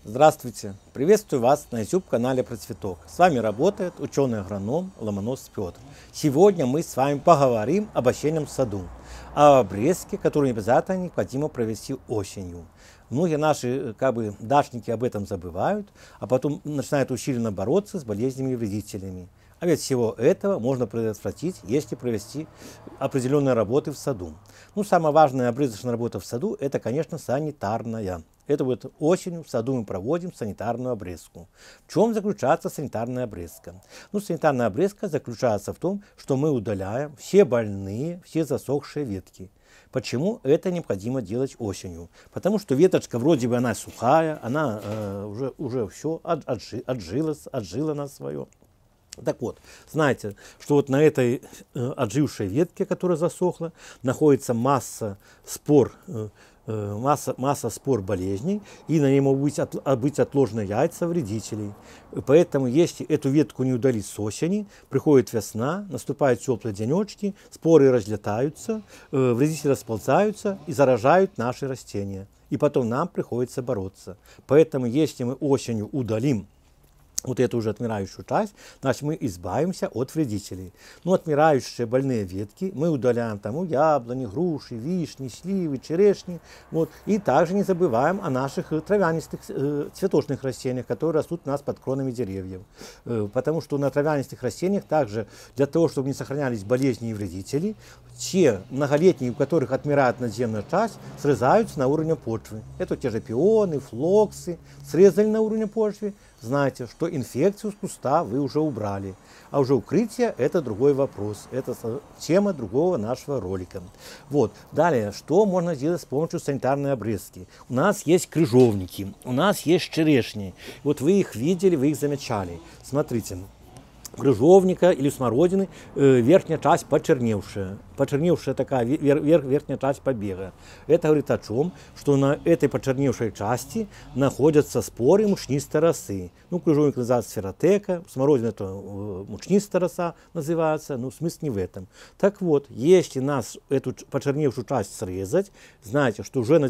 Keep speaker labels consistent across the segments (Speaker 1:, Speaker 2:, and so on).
Speaker 1: Здравствуйте! Приветствую вас на YouTube-канале Процветок. С вами работает ученый-агроном Ломонос Петр. Сегодня мы с вами поговорим об осеннем саду, о обрезке, которую обязательно необходимо провести осенью. Многие наши дачники об этом забывают, а потом начинают усиленно бороться с болезнями и вредителями. А ведь всего этого можно предотвратить, если провести определенные работы в саду. Самая важная обрезочная работа в саду – это, конечно, санитарная. Это вот осенью в саду мы проводим санитарную обрезку. В чем заключается санитарная обрезка? Санитарная обрезка заключается в том, что мы удаляем все больные, все засохшие ветки. Почему это необходимо делать осенью? Потому что веточка вроде бы она сухая, она уже все отжила на свое. Так вот, знаете, что вот на этой отжившей ветке, которая засохла, находится масса спор болезней, и на ней могут быть отложены яйца вредителей. Поэтому, если эту ветку не удалить с осени, приходит весна, наступают теплые денечки, споры разлетаются, вредители расползаются и заражают наши растения. И потом нам приходится бороться. Поэтому, если мы осенью удалим вот эту уже отмирающую часть, значит, мы избавимся от вредителей. Отмирающие больные ветки мы удаляем там у яблони, груши, вишни, сливы, черешни. И также не забываем о наших травянистых цветочных растениях, которые растут у нас под кронами деревьев. Потому что на травянистых растениях также для того, чтобы не сохранялись болезни и вредители, те многолетние, у которых отмирает надземная часть, срезаются на уровне почвы. Это те же пионы, флоксы, срезали на уровне почвы. Знаете, что инфекцию с куста вы уже убрали. А уже укрытие – это другой вопрос. Это тема другого нашего ролика. Далее, что можно сделать с помощью санитарной обрезки? У нас есть крыжовники, у нас есть черешни. Вы их видели, вы их замечали. Смотрите. Крыжовника или смородины верхняя часть почерневшая такая верхняя часть побега. Это говорит о чем? Что на этой почерневшей части находятся споры мучнистой росы. Крыжовник называется сферотека, смородина это мучнистая роса называется, смысл не в этом. Так вот, если нас эту почерневшую часть срезать, знаете, что уже на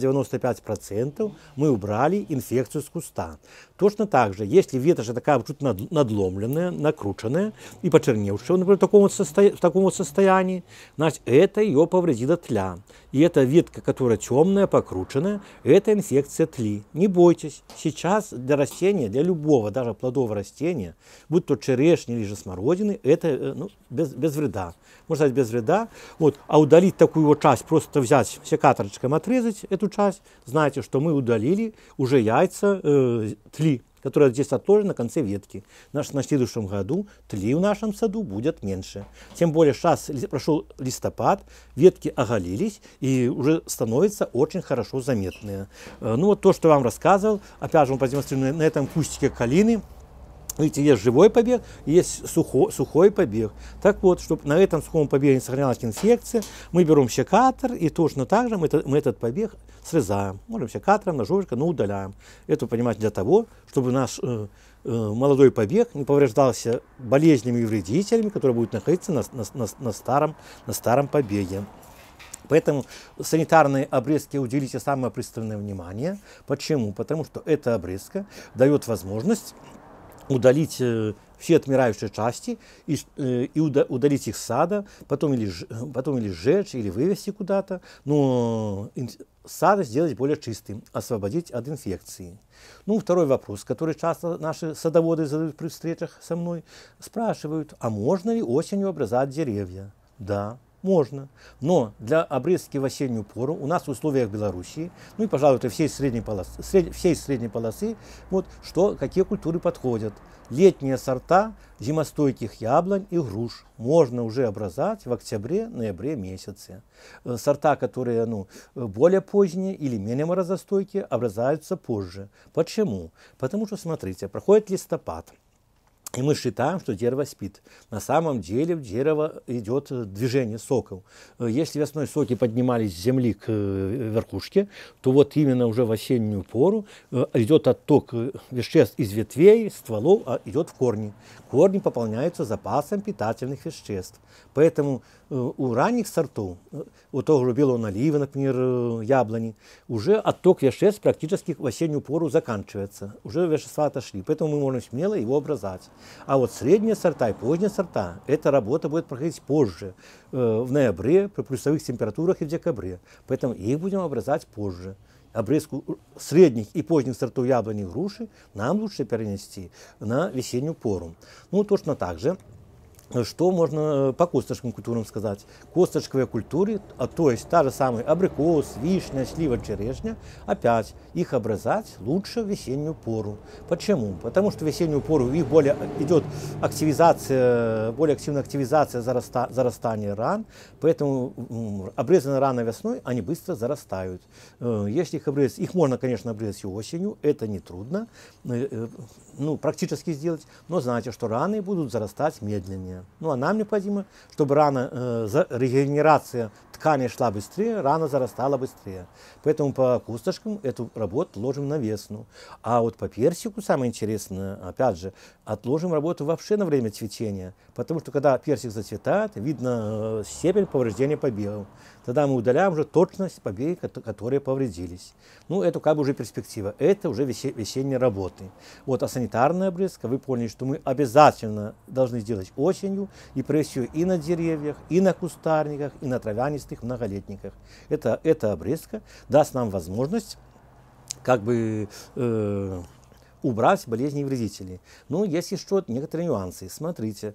Speaker 1: 95% мы убрали инфекцию с куста. Точно так же, если веточка такая чуть надломленная, накрученная и почерневшая, например, в таком вот состоянии, значит, это ее повредила тля. И эта ветка, которая темная, покрученная, это инфекция тли. Не бойтесь, сейчас для растения, для любого, даже плодового растения, будь то черешни или же смородины, это без вреда. Можно сказать, без вреда. А удалить такую вот часть, просто взять секаторочком, отрезать эту часть, знаете, что мы удалили уже яйца тли, которая здесь отложена на конце ветки. На следующем году тли в нашем саду будет меньше. Тем более сейчас прошел листопад, ветки оголились и уже становятся очень хорошо заметные. То, что я вам рассказывал, опять же, мы продемонстрируем на этом кустике калины. Видите, есть живой побег, есть сухой побег. Так вот, чтобы на этом сухом побеге не сохранялась инфекция, мы берем секатор и точно так же мы этот побег срезаем. Можем секатором, ножовочкой, но удаляем. Это, понимаете, для того, чтобы наш молодой побег не повреждался болезнями и вредителями, которые будут находиться на старом побеге. Поэтому санитарной обрезке уделите самое пристальное внимание. Почему? Потому что эта обрезка дает возможность удалить все отмирающие части и удалить их с сада, потом или сжечь, или вывести куда-то, но сад сделать более чистым, освободить от инфекции. Второй вопрос, который часто наши садоводы задают при встречах со мной, спрашивают, а можно ли осенью обрезать деревья? Да. Можно, но для обрезки в осеннюю пору у нас в условиях Белоруссии, и, пожалуй, всей средней полосы, какие культуры подходят. Летние сорта зимостойких яблонь и груш можно уже обрезать в октябре-ноябре месяце. Сорта, которые более поздние или менее морозостойкие, обрезаются позже. Почему? Потому что, смотрите, проходит листопад. И мы считаем, что дерево спит. На самом деле в дерево идет движение соков. Если весной соки поднимались с земли к верхушке, то вот именно уже в осеннюю пору идет отток веществ из ветвей, стволов, идет в корни. Корни пополняются запасом питательных веществ. Поэтому у ранних сортов, у того же белого налива, например, яблони, уже отток веществ практически в осеннюю пору заканчивается. Уже вещества отошли, поэтому мы можем смело его образовать. А вот средние сорта и поздние сорта, эта работа будет проходить позже, в ноябре, при плюсовых температурах и в декабре. Поэтому их будем образовать позже. Обрезку средних и поздних сортов яблони и груши нам лучше перенести на весеннюю пору. Ну, точно так же. Что можно по косточковым культурам сказать? Косточковые культуры, то есть та же самая абрикос, вишня, слива, черешня, опять их образовать лучше в весеннюю пору. Почему? Потому что в весеннюю пору у них более идет активизация, более активная активизация зарастания ран, поэтому обрезанные рано весной, они быстро зарастают. Если их обрезать, их можно, конечно, обрезать и осенью, это не трудно, практически сделать, но знайте, что раны будут зарастать медленнее. Ну а нам необходимо, чтобы регенерация ткани шла быстрее, рана зарастала быстрее. Поэтому по косточкам эту работу ложим на весну. А вот по персику самое интересное, опять же, отложим работу вообще на время цветения. Потому что когда персик зацветает, видно степень повреждения побегов. Тогда мы удаляем уже точность побегов, которые повредились. Ну, это как бы уже перспектива. Это уже весенние работы. Вот, а санитарная обрезка, вы поняли, что мы обязательно должны сделать осенью, и прежде всего и на деревьях, и на кустарниках, и на травянистых многолетниках. Эта обрезка даст нам возможность как бы убрать болезни и вредителей. Но есть еще некоторые нюансы. Смотрите,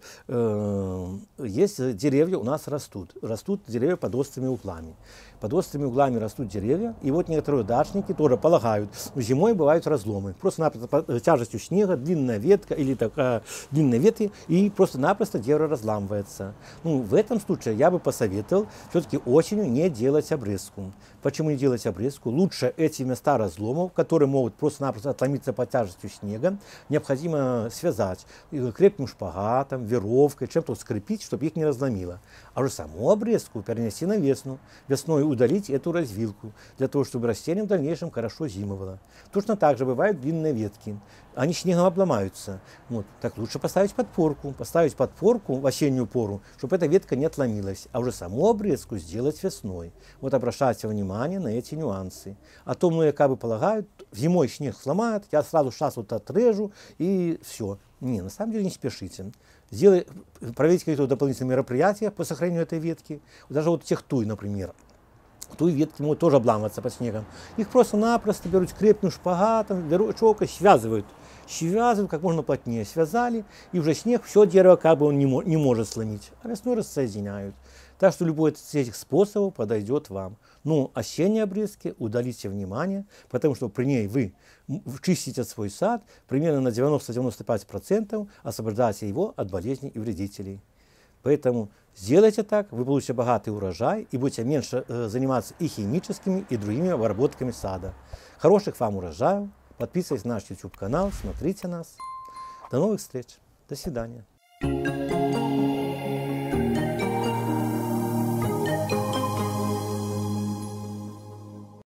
Speaker 1: есть деревья у нас растут. Растут деревья под острыми углами. Под острыми углами растут деревья, и вот некоторые дачники тоже полагают, зимой бывают разломы. Просто-напросто под тяжестью снега длинная ветка или такая длинная ветка, и просто-напросто дерево разламывается. Ну, в этом случае я бы посоветовал все-таки осенью не делать обрезку. Почему не делать обрезку? Лучше эти места разломов, которые могут просто-напросто отломиться под тяжестью снега, необходимо связать крепким шпагатом, веревкой, чем-то скрепить, чтобы их не разломило. А уже саму обрезку перенести на весну. Весной удалить эту развилку, для того, чтобы растение в дальнейшем хорошо зимовало. Точно так же бывают длинные ветки. Они снегом обломаются. Вот. Так лучше поставить подпорку в осеннюю пору, чтобы эта ветка не отломилась. А уже саму обрезку сделать весной. Вот обращайте внимание на эти нюансы. А то многие как бы полагают, зимой снег сломают, я сразу сейчас вот отрежу и все. Не, на самом деле не спешите. Проведите какие-то дополнительные мероприятия по сохранению этой ветки. Даже вот тех туй, например. Туи ветки могут тоже обламываться под снегом. Их просто-напросто берут крепким шпагатом, веревочкой, связывают как можно плотнее. Связали, и уже снег, все дерево как бы он не может сломить. А весной рассоединяют. Так что любой из этих способов подойдет вам. Ну, осенние обрезки удалите внимание, потому что при ней вы чистите свой сад примерно на 90-95%, освобождаете его от болезней и вредителей. Поэтому сделайте так, вы получите богатый урожай и будете меньше заниматься и химическими, и другими обработками сада. Хороших вам урожаев, подписывайтесь на наш YouTube канал, смотрите нас. До новых встреч, до свидания.